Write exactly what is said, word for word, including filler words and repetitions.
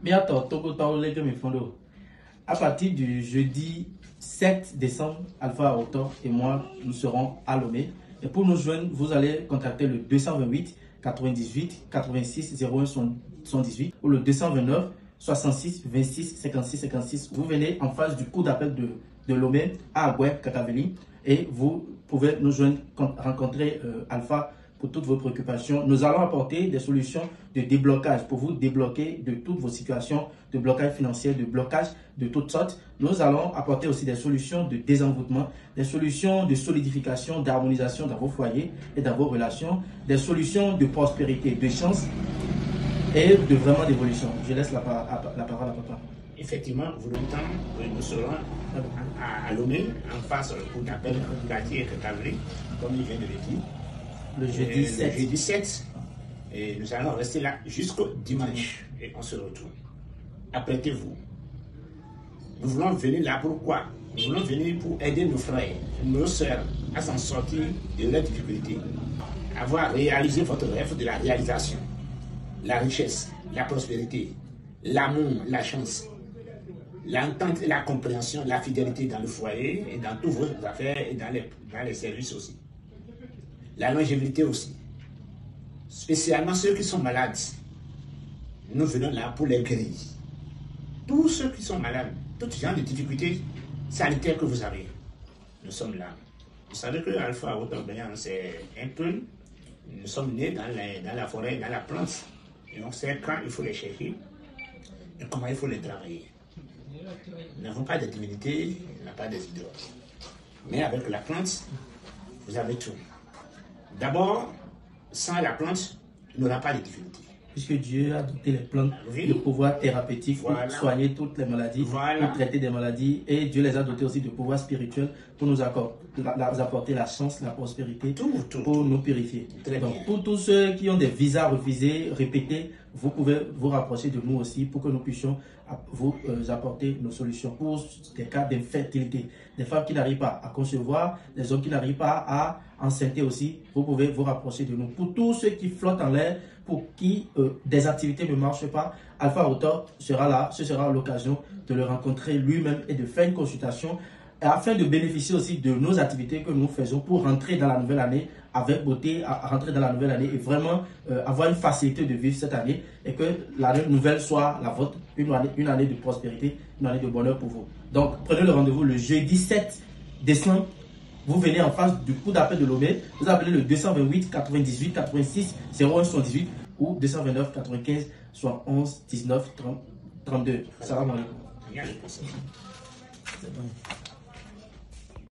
À partir du jeudi sept décembre, Alpha Autor et moi, nous serons à Lomé. Et pour nous joindre, vous allez contacter le deux cent vingt-huit quatre-vingt-dix-huit quatre-vingt-six zéro un soixante-dix-huit ou le deux cent vingt-neuf soixante-six vingt-six cinquante-six cinquante-six. Vous venez en face du coup d'appel de, de Lomé à Agoué, Kakaveli, et vous pouvez nous joindre, rencontrer euh, Alpha pour toutes vos préoccupations. Nous allons apporter des solutions de déblocage pour vous débloquer de toutes vos situations de blocage financier, de blocage de toutes sortes. Nous allons apporter aussi des solutions de désenvoûtement, des solutions de solidification, d'harmonisation dans vos foyers et dans vos relations, des solutions de prospérité, de chance et de vraiment d'évolution. Je laisse la, la parole à papa. Effectivement, vous longtemps, nous serons à, à Lomé, en face au d'appel quartier et Kakaveli, comme il vient de le dire. Le jeudi et sept. Le jeudi sept. Et nous allons rester là jusqu'au dimanche. Et on se retrouve. Apprêtez-vous. Nous voulons venir là pourquoi? Nous voulons venir pour aider nos frères, nos soeurs à s'en sortir de leurs difficultés. Avoir réalisé votre rêve de la réalisation. La richesse, la prospérité, l'amour, la chance, l'entente et la compréhension, la fidélité dans le foyer et dans toutes vos affaires et dans les, dans les services aussi. La longévité aussi. Spécialement ceux qui sont malades. Nous venons là pour les guérir. Tous ceux qui sont malades, tout genre de difficultés sanitaires que vous avez, nous sommes là. Vous savez que Alpha Autor, c'est un peu, nous sommes nés dans la, dans la forêt, dans la plante. Et on sait quand il faut les chercher et comment il faut les travailler. Nous n'avons pas de divinité, nous n'avons pas des idoles. Mais avec la plante, vous avez tout. D'abord, sans la plante, il n'y aura pas de divinité. Puisque Dieu a doté les plantes oui. de pouvoir thérapeutique voilà. pour soigner toutes les maladies, voilà. pour traiter des maladies. Et Dieu les a dotés aussi de pouvoir spirituel pour nous apporter la chance, la prospérité, tout, tout, pour tout. nous purifier. Très Donc, bien. pour tous ceux qui ont des visas refusés, répétés, vous pouvez vous rapprocher de nous aussi pour que nous puissions vous apporter nos solutions pour des cas d'infertilité. Des femmes qui n'arrivent pas à concevoir, des hommes qui n'arrivent pas à enceinter aussi, vous pouvez vous rapprocher de nous. Pour tous ceux qui flottent en l'air, pour qui euh, des activités ne marchent pas, Alpha Autor sera là, ce sera l'occasion de le rencontrer lui-même et de faire une consultation afin de bénéficier aussi de nos activités que nous faisons pour rentrer dans la nouvelle année avec beauté, à rentrer dans la nouvelle année et vraiment euh, avoir une facilité de vivre cette année et que l'année nouvelle soit la vôtre, une année, une année de prospérité, une année de bonheur pour vous. Donc prenez le rendez-vous le jeudi sept décembre. Vous venez en face du coup d'appel de Lomé, vous appelez le deux cent vingt-huit quatre-vingt-dix-huit quatre-vingt-six zéro un soixante-dix-huit ou deux cent vingt-neuf quatre-vingt-quinze soixante-onze dix-neuf trente-deux. Salam alaikum. C'est bon.